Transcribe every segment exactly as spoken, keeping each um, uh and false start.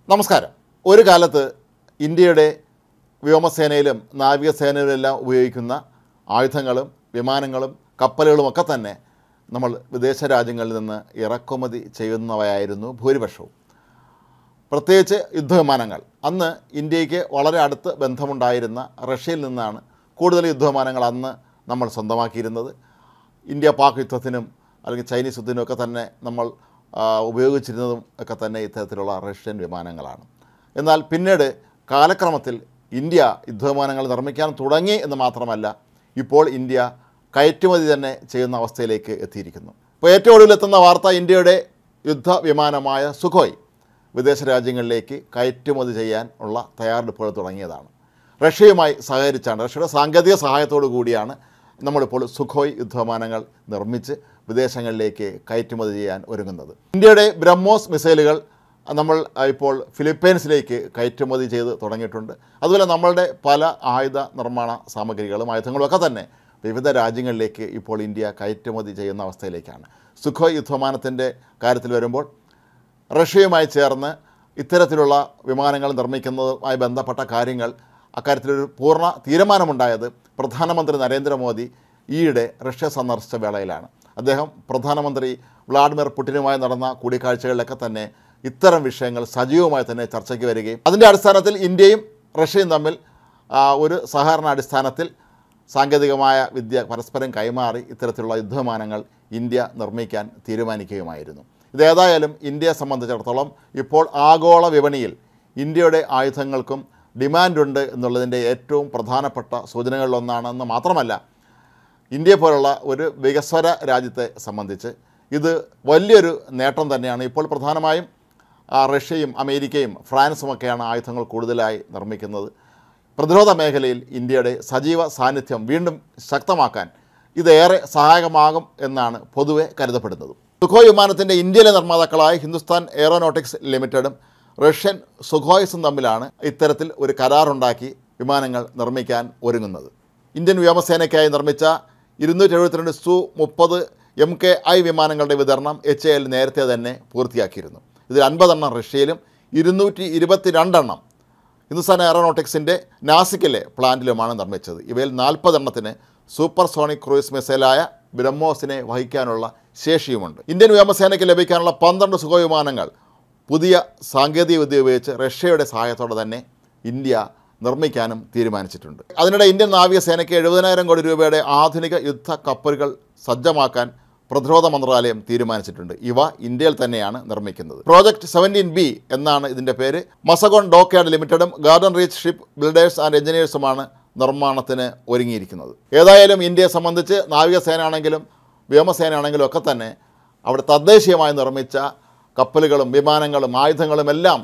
നമസ്കാരം. ഒരു കാലത്ത് ഇന്ത്യയുടെ വ്യോമസേനയിലും നാവികസേനയിലെല്ലാം ഉപയോഗിക്കുന്ന ആയുധങ്ങളും വിമാനങ്ങളും കപ്പലുകളുമൊക്കെ തന്നെ നമ്മൾ വിദേശ രാജ്യങ്ങളിൽ നിന്ന് ഇറക്കുമതി ചെയ്യുന്നവയായിരുന്നു ഭൂരിപക്ഷവും. പ്രത്യേകിച്ച് യുദ്ധവിമാനങ്ങൾ. അന്ന് ഇന്ത്യക്ക് വളരെ അടുത്ത് ബന്ധമുണ്ടായിരുന്ന റഷ്യയിൽ നിന്നാണ് കൂടുതൽ യുദ്ധവിമാനങ്ങൾ അന്ന് നമ്മൾ സ്വന്തമാക്കിയിരുന്നത്. ഇന്ത്യ പാക് യുദ്ധത്തിനും അല്ലെങ്കിൽ ചൈനീസ് യുദ്ധത്തിനും ഒക്കെ തന്നെ നമ്മൾ ഉപയോഗിച്ചിരുന്നതും ഒക്കെ തന്നെ ഇത്തരത്തിലുള്ള റഷ്യൻ വിമാനങ്ങളാണ്. എന്നാൽ പിന്നീട് കാലക്രമത്തിൽ ഇന്ത്യ യുദ്ധവിമാനങ്ങൾ നിർമ്മിക്കാൻ തുടങ്ങി എന്ന് മാത്രമല്ല, ഇപ്പോൾ ഇന്ത്യ കയറ്റുമതി തന്നെ ചെയ്യുന്ന അവസ്ഥയിലേക്ക് എത്തിയിരിക്കുന്നു. ഇപ്പോൾ ഏറ്റവും ഒടുവിലെത്തുന്ന വാർത്ത ഇന്ത്യയുടെ യുദ്ധവിമാനമായ സുഖോയ് വിദേശ രാജ്യങ്ങളിലേക്ക് കയറ്റുമതി ചെയ്യാൻ ഉള്ള തയ്യാറെടുപ്പുകൾ തുടങ്ങിയതാണ്. റഷ്യയുമായി സഹകരിച്ചാണ്, റഷ്യയുടെ സാങ്കേതിക സഹായത്തോടു കൂടിയാണ് നമ്മളിപ്പോൾ സുഖോയ് യുദ്ധവിമാനങ്ങൾ നിർമ്മിച്ച് വിദേശങ്ങളിലേക്ക് കയറ്റുമതി ചെയ്യാൻ ഒരുങ്ങുന്നത്. ഇന്ത്യയുടെ ബ്രഹ്മോസ് മിസൈലുകൾ നമ്മൾ ഇപ്പോൾ ഫിലിപ്പൈൻസിലേക്ക് കയറ്റുമതി ചെയ്ത് തുടങ്ങിയിട്ടുണ്ട്. അതുപോലെ നമ്മളുടെ പല ആയുധ നിർമ്മാണ സാമഗ്രികളും ആയുധങ്ങളുമൊക്കെ തന്നെ വിവിധ രാജ്യങ്ങളിലേക്ക് ഇപ്പോൾ ഇന്ത്യ കയറ്റുമതി ചെയ്യുന്ന അവസ്ഥയിലേക്കാണ്. സുഖോയ് യുദ്ധവിമാനത്തിൻ്റെ കാര്യത്തിൽ വരുമ്പോൾ റഷ്യയുമായി ചേർന്ന് ഇത്തരത്തിലുള്ള വിമാനങ്ങൾ നിർമ്മിക്കുന്നതുമായി ബന്ധപ്പെട്ട കാര്യങ്ങൾ അക്കാര്യത്തിലൊരു പൂർണ്ണ തീരുമാനമുണ്ടായത് പ്രധാനമന്ത്രി നരേന്ദ്രമോദി ഈയിടെ റഷ്യ സന്ദർശിച്ച വേളയിലാണ്. അദ്ദേഹം പ്രധാനമന്ത്രി വ്ളാഡിമിർ പുടിനുമായി നടന്ന കൂടിക്കാഴ്ചകളിലൊക്കെ തന്നെ ഇത്തരം വിഷയങ്ങൾ സജീവമായി തന്നെ ചർച്ചയ്ക്ക് വരികയും അതിൻ്റെ അടിസ്ഥാനത്തിൽ ഇന്ത്യയും റഷ്യയും തമ്മിൽ ഒരു സഹകരണ അടിസ്ഥാനത്തിൽ സാങ്കേതികമായ വിദ്യ പരസ്പരം കൈമാറി ഇത്തരത്തിലുള്ള യുദ്ധവിമാനങ്ങൾ ഇന്ത്യ നിർമ്മിക്കാൻ തീരുമാനിക്കുകയുമായിരുന്നു. ഇതേതായാലും ഇന്ത്യയെ സംബന്ധിച്ചിടത്തോളം ഇപ്പോൾ ആഗോള വിപണിയിൽ ഇന്ത്യയുടെ ആയുധങ്ങൾക്കും ഡിമാൻഡുണ്ട് എന്നുള്ളതിൻ്റെ ഏറ്റവും പ്രധാനപ്പെട്ട സൂചനകളിലൊന്നാണെന്ന് മാത്രമല്ല, ഇന്ത്യയെ പോലുള്ള ഒരു വികസ്വര രാജ്യത്തെ സംബന്ധിച്ച് ഇത് വലിയൊരു നേട്ടം തന്നെയാണ്. ഇപ്പോൾ പ്രധാനമായും റഷ്യയും അമേരിക്കയും ഫ്രാൻസുമൊക്കെയാണ് ആയുധങ്ങൾ കൂടുതലായി നിർമ്മിക്കുന്നത്. പ്രതിരോധ മേഖലയിൽ ഇന്ത്യയുടെ സജീവ സാന്നിധ്യം വീണ്ടും ശക്തമാക്കാൻ ഇതേറെ സഹായകമാകും എന്നാണ് പൊതുവെ കരുതപ്പെടുന്നത്. സുഖോയ് വിമാനത്തിൻ്റെ ഇന്ത്യയിലെ നിർമ്മാതാക്കളായ ഹിന്ദുസ്ഥാൻ എയറോനോട്ടിക്സ് ലിമിറ്റഡും റഷ്യൻ സുഖോയ്സും തമ്മിലാണ് ഇത്തരത്തിൽ ഒരു കരാറുണ്ടാക്കി വിമാനങ്ങൾ നിർമ്മിക്കാൻ ഒരുങ്ങുന്നത്. ഇന്ത്യൻ വ്യോമസേനയ്ക്കായി നിർമ്മിച്ച ഇരുന്നൂറ്റി എഴുപത്തിരണ്ട് സു മുപ്പത് എം കെ ഐ വിമാനങ്ങളുടെ വിതരണം എച്ച് എ എൽ നേരത്തെ തന്നെ പൂർത്തിയാക്കിയിരുന്നു. ഇതിൽ അൻപതെണ്ണം റഷ്യയിലും ഇരുന്നൂറ്റി ഇരുപത്തി രണ്ടെണ്ണം ഹിന്ദുസ്ഥാൻ എയറോനോട്ടിക്സിൻ്റെ നാസിക്കിലെ പ്ലാന്റിലുമാണ് നിർമ്മിച്ചത്. ഇവയിൽ നാൽപ്പതെണ്ണത്തിന് സൂപ്പർ സോണിക് ക്രൂയിസ് മിസൈലായ ബ്രഹ്മോസിനെ വഹിക്കാനുള്ള ശേഷിയുമുണ്ട്. ഇന്ത്യൻ വ്യോമസേനയ്ക്ക് ലഭിക്കാനുള്ള പന്ത്രണ്ട് സുഖോയ് വിമാനങ്ങൾ പുതിയ സാങ്കേതികവിദ്യ ഉപയോഗിച്ച് റഷ്യയുടെ സഹായത്തോടെ തന്നെ ഇന്ത്യ നിർമ്മിക്കാനും തീരുമാനിച്ചിട്ടുണ്ട്. അതിനിടെ ഇന്ത്യൻ നാവികസേനയ്ക്ക് എഴുപതിനായിരം കോടി രൂപയുടെ ആധുനിക യുദ്ധ കപ്പലുകൾ സജ്ജമാക്കാൻ പ്രതിരോധ മന്ത്രാലയം തീരുമാനിച്ചിട്ടുണ്ട്. ഇവ ഇന്ത്യയിൽ തന്നെയാണ് നിർമ്മിക്കുന്നത്. പ്രോജക്റ്റ് സെവൻറ്റീൻ ബി എന്നാണ് ഇതിൻ്റെ പേര്. മസഗോൺ ഡോക്യാർഡ് ലിമിറ്റഡും garden reach ship builders and എഞ്ചിനീയേഴ്സുമാണ് നിർമ്മാണത്തിന് ഒരുങ്ങിയിരിക്കുന്നത്. ഏതായാലും ഇന്ത്യയെ സംബന്ധിച്ച് നാവികസേന ആണെങ്കിലും വ്യോമസേന ആണെങ്കിലും ഒക്കെ തന്നെ അവിടെ തദ്ദേശീയമായി നിർമ്മിച്ച കപ്പലുകളും വിമാനങ്ങളും ആയുധങ്ങളും എല്ലാം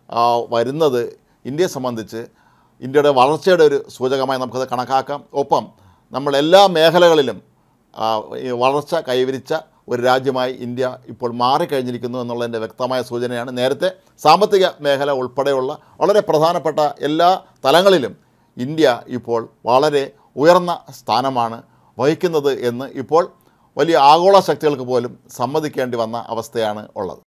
വരുന്നത് ഇന്ത്യയെ സംബന്ധിച്ച് ഇന്ത്യയുടെ വളർച്ചയുടെ ഒരു സൂചകമായി നമുക്കത് കണക്കാക്കാം. ഒപ്പം നമ്മൾ എല്ലാ മേഖലകളിലും വളർച്ച കൈവരിച്ച ഒരു രാജ്യമായി ഇന്ത്യ ഇപ്പോൾ മാറിക്കഴിഞ്ഞിരിക്കുന്നു എന്നുള്ളതിൻ്റെ വ്യക്തമായ സൂചനയാണ്. നേരത്തെ സാമ്പത്തിക മേഖല ഉൾപ്പെടെയുള്ള വളരെ പ്രധാനപ്പെട്ട എല്ലാ തലങ്ങളിലും ഇന്ത്യ ഇപ്പോൾ വളരെ ഉയർന്ന സ്ഥാനമാണ് വഹിക്കുന്നത് എന്ന് ഇപ്പോൾ വലിയ ആഗോള ശക്തികൾക്ക് പോലും സമ്മതിക്കേണ്ടി വന്ന അവസ്ഥയാണ് ഉള്ളത്.